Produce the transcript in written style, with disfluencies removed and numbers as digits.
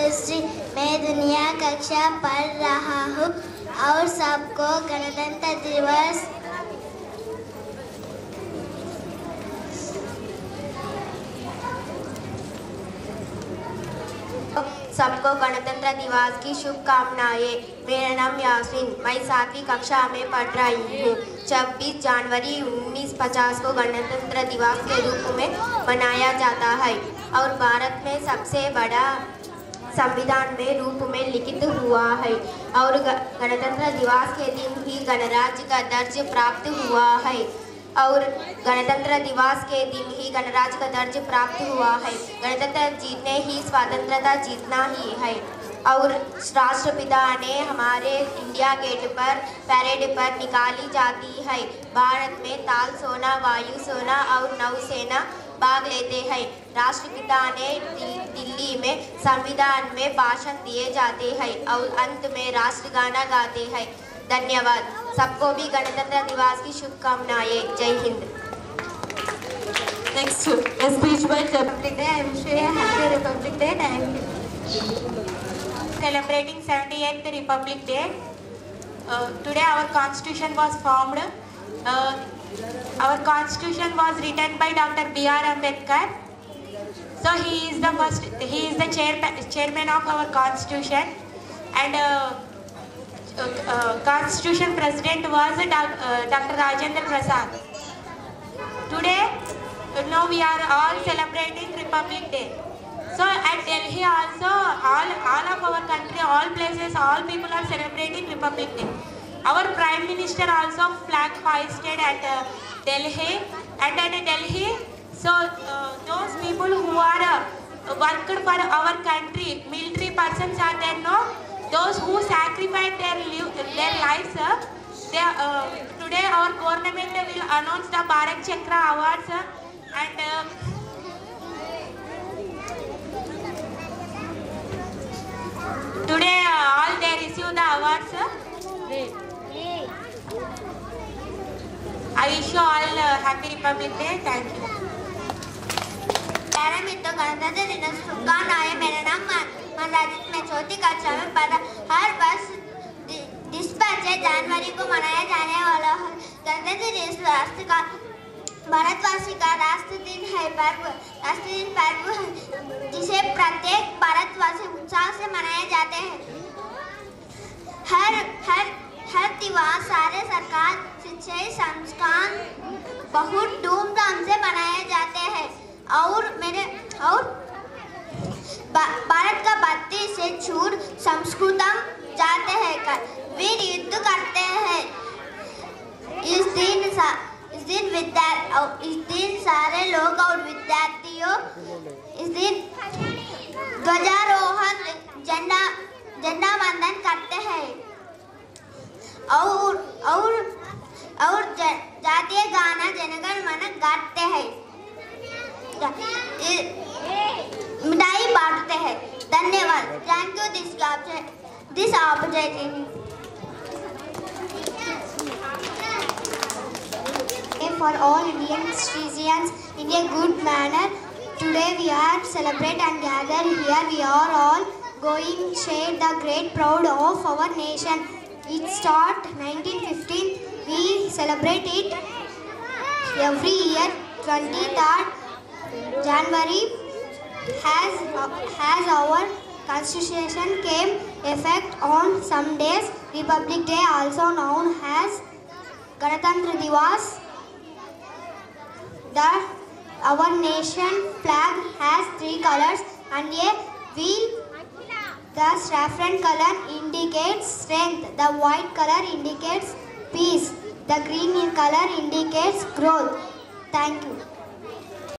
सिंधुश्री। मैं दुनिया कक्षा पढ़ रहा हूँ और सबको गणतंत्र दिवस की शुभकामनाएं। मेरा नाम यास्मीन, मैं 7वीं कक्षा में पढ़ रही हूँ। 26 जनवरी 1950 को गणतंत्र दिवस के रूप में मनाया जाता है और भारत में सबसे बड़ा संविधान में रूप में लिखित हुआ है और गणतंत्र दिवस के दिन ही गणराज्य का दर्ज प्राप्त हुआ है और गणतंत्र दिवस के दिन ही गणराज्य का दर्ज प्राप्त हुआ है। गणतंत्र जीतने ही स्वतंत्रता जीतना ही है और राष्ट्रपिता ने हमारे इंडिया गेट पर परेड पर निकाली जाती है। भारत में ताल सेना, वायु सेना और नौसेना भाग लेते हैं। राष्ट्रपिता ने दिल्ली में संविधान में भाषण दिए जाते हैं और अंत में राष्ट्रगाना गाते हैं। धन्यवाद। सबको भी गणतंत्र दिवस की शुभकामनाएं। जय Hind. Next, a speech by Republic Day. I wish you a happy Republic Day. Thank you. Celebrating 78th Republic Day. Today our Constitution was formed. Our Constitution was written by Dr. B.R. Ambedkar. So he is the chairman of our Constitution, and Constitution President was Dr. Rajendra Prasad. Today, we are all celebrating Republic Day. So at Delhi also, all of our country, all places, all people are celebrating Republic Day. Our Prime Minister also flag hoisted at Delhi, and at Delhi, so those people who are worked for our country, military persons are there, no? Those who sacrificed their lives, today our government will announce the Bharat Chakra Awards, and today all they receive the awards. I wish you all happy Republic Day. Thank you. प्यारे मित्रों, गणतंत्र दिवस की शुभकामनाएं। मेरा नाम मनराजित, मैं 4वीं कक्षा में पढ़ा। हर वर्ष 25 जनवरी को मनाया जाने वाला है गणतंत्र दिवस राष्ट्र का भारतवासी का राष्ट्र दिन पर्व है, जिसे प्रत्येक भारतवासी उत्साह से मनाए जाते हैं। हर त्योहार सारे सरकार शिक्षा संस्थान बहुत धूमधाम से मनाए जाते हैं और भारत का 32 से छूट संस्कृतम जाते हैं, वीर युद्ध करते हैं। इस दिन सारे लोग और विद्यार्थियों इस दिन ध्वजारोहण झंडा वंदन करते हैं और जातीय गाना जनगण मन गाते हैं, मिठाई बांटते हैं। धन्यवाद। Thank you this opportunity. For all Indian citizens in a good manner, today we are celebrate and gather here. We are all going share the great proud of our nation. It start 1915. We celebrate it every year. 23rd January has our Constitution came effect on some days. Republic Day, also known as Ganatantra Divas. Our nation flag has 3 colors and a wheel. The saffron color indicates strength. The white color indicates peace. The green color indicates growth. Thank you.